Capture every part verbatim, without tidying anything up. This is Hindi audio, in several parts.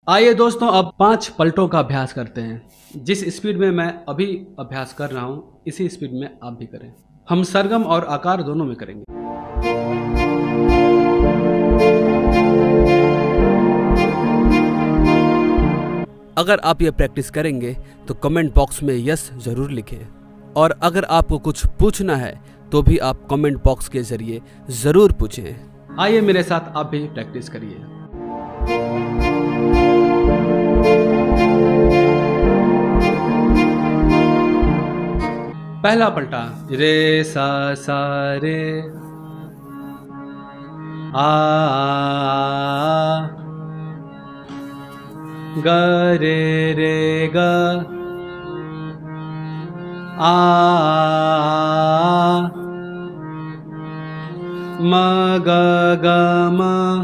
आइए दोस्तों, अब पांच पलटों का अभ्यास करते हैं। जिस स्पीड में मैं अभी अभ्यास कर रहा हूं, इसी स्पीड में आप भी करें। हम सरगम और आकार दोनों में करेंगे। अगर आप ये प्रैक्टिस करेंगे तो कमेंट बॉक्स में यस जरूर लिखें, और अगर आपको कुछ पूछना है तो भी आप कमेंट बॉक्स के जरिए जरूर पूछें। आइए मेरे साथ आप भी प्रैक्टिस करिए। पहला पलटा रे सा सा रे आ, ग रे रे ग आ, म ग ग म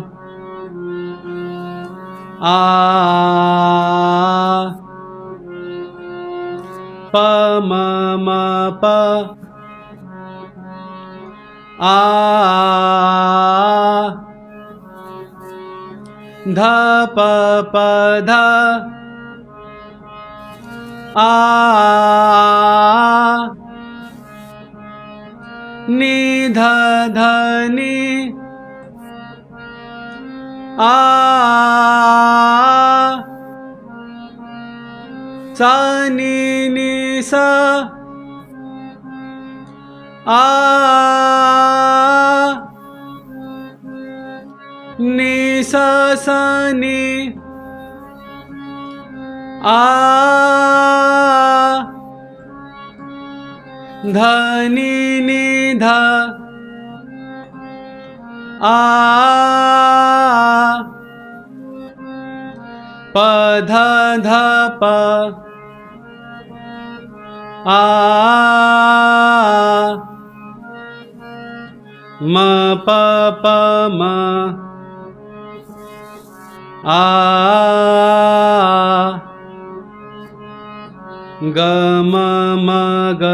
आ, प म म प आ, ध प प ध आ, नि ध ध नि आ, सा नि नि सा आ, नि सा सा नि आ, ध नि नि ध आ, प ध ध प आ, म प प म आ, ग म म ग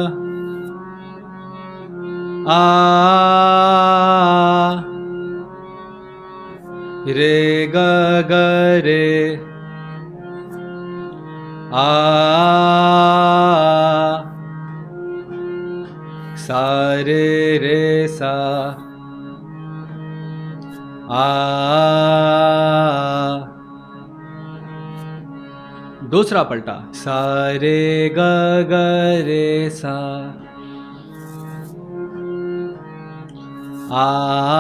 आ, रे ग ग रे आ, सा रे रे सा आ। दूसरा पलटा सा रे ग ग रे सा आ,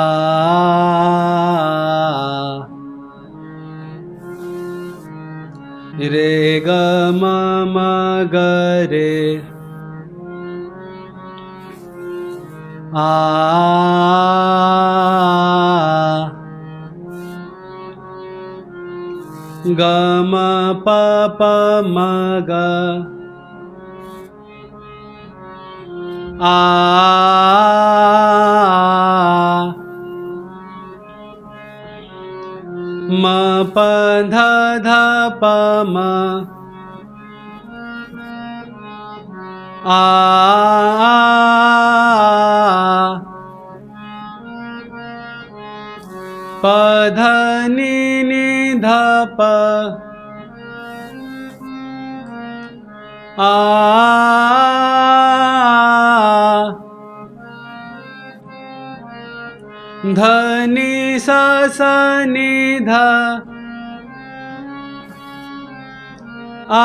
रे ग म म ग रे आ, ग म प प म ग आ, म प ध ध प म आ, प ध नि नि ध प आ, ध नि सा सा नि ध आ,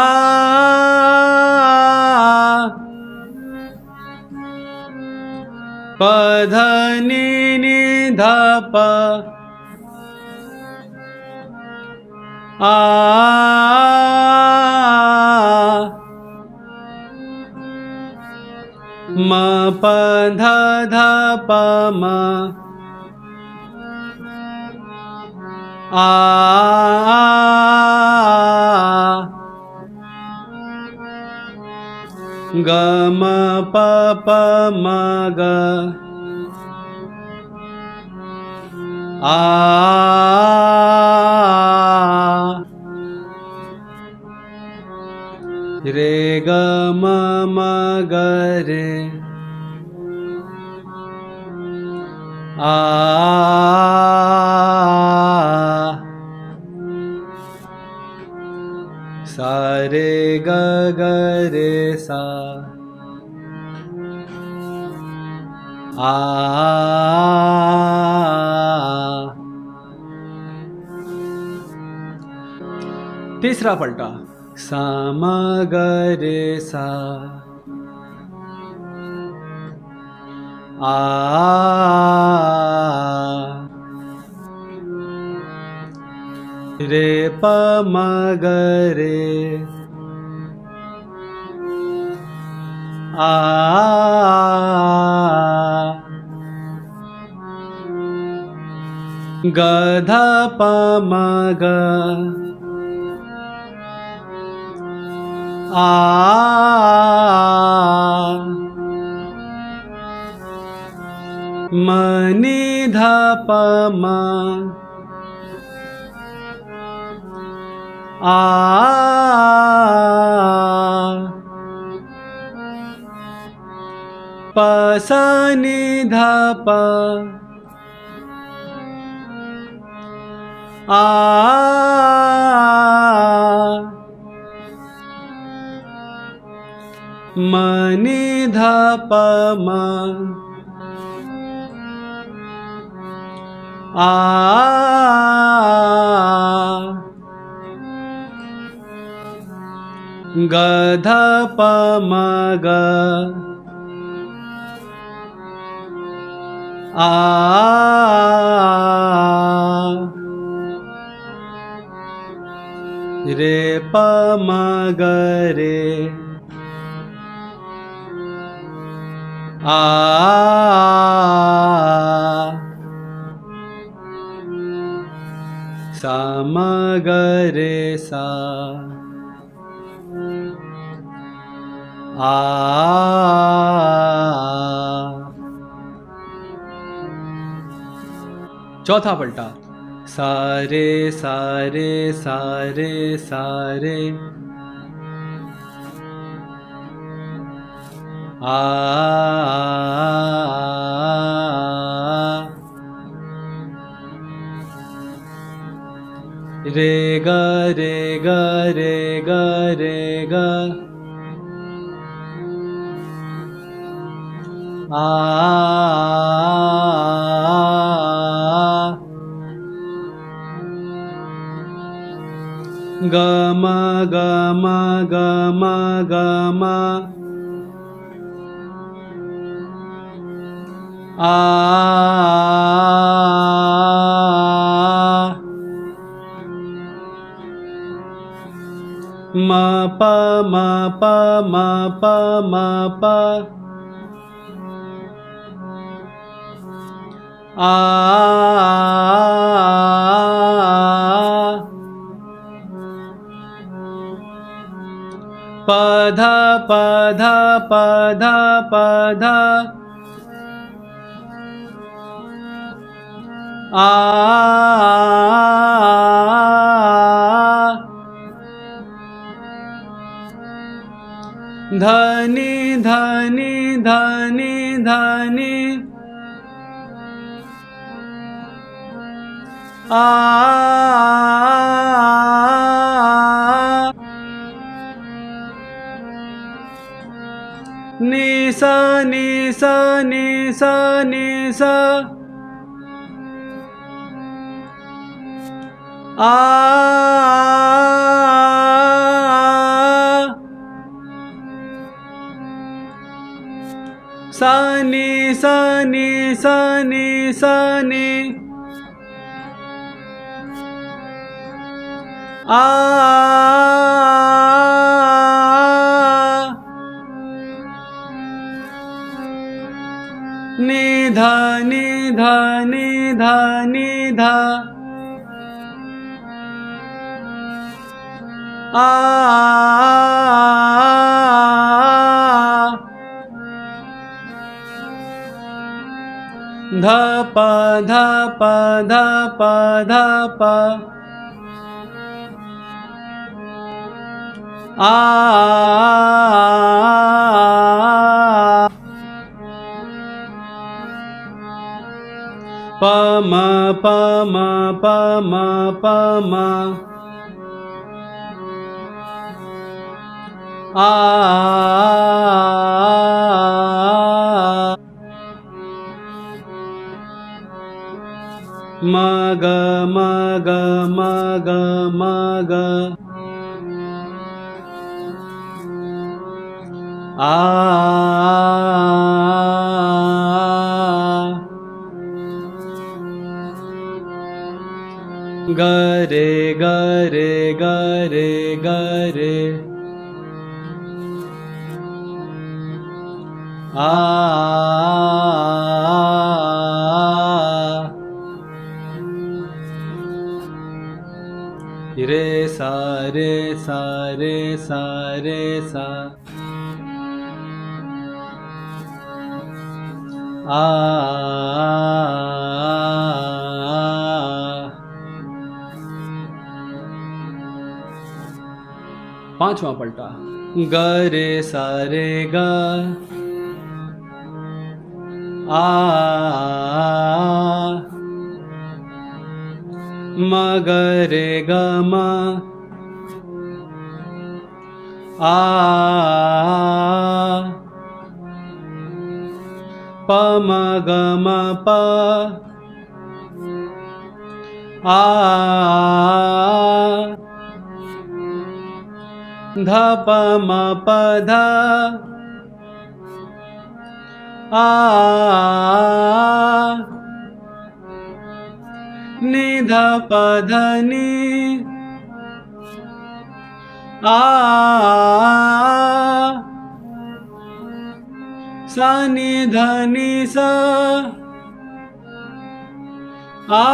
प ध नि नि ध प आ, म प ध ध प म आ, ग म प प म ग आ, रे ग म म ग रे आ, सा रे ग ग रे सा आ तीसरा पलटा सा म ग रे सा आ रे प म ग रे आ ग ध प म ग आ म नि ध प म आ प स नि ध प आ म नि ध प म आ ग ध प म ग आ रे प म ग रे आ सा म ग रे सा आ चौथा पलटा सा रे सा रे सा रे सा रे आ रे ग रे ग रे ग रे ग आ ग म ग म ग म ग म आ म प म प म प म प आ प ध प ध प ध प ध आ धनी धनी धनी धनी आ नि सा नि सा नि सा नि सा आ सा नि सा नि सा नि सा नि आ नि ध नि ध नि ध नि ध आ ध प ध प ध प ध प आ प म प म प म प म आ म ग म ग म ग म ग आ ग रे ग रे ग रे ग रे आ रे सा रे सा रे सा रे सा आ पांचवा पलटा ग रे सा रे ग आ म ग रे ग म आ प म ग म प आ ध प म प ध आ नि ध प ध नि आ सा नि ध नि सा आ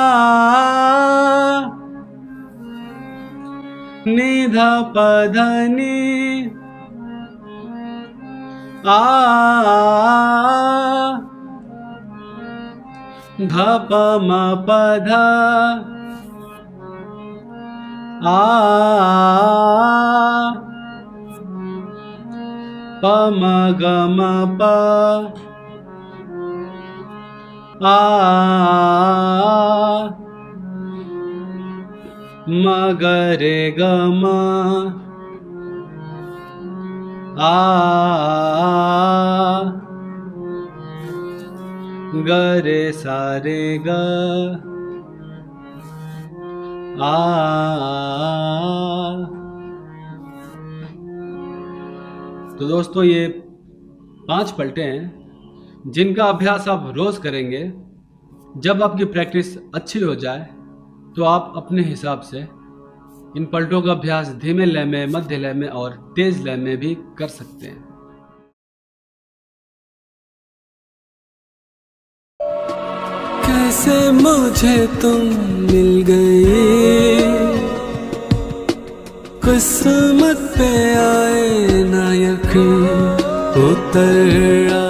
नि ध प ध नि आ ध प म प ध आ प म ग म प आ म ग रे ग म आ ग रे सा रे ग आ तो दोस्तों ये पांच पलटे हैं जिनका अभ्यास आप रोज करेंगे। जब आपकी प्रैक्टिस अच्छी हो जाए तो आप अपने हिसाब से इन पलटों का अभ्यास धीमे लय में, मध्य लय में और तेज लय में भी कर सकते हैं। कैसे मुझे तुम मिल गई, किस्मत पे आए ना यकीन, उतर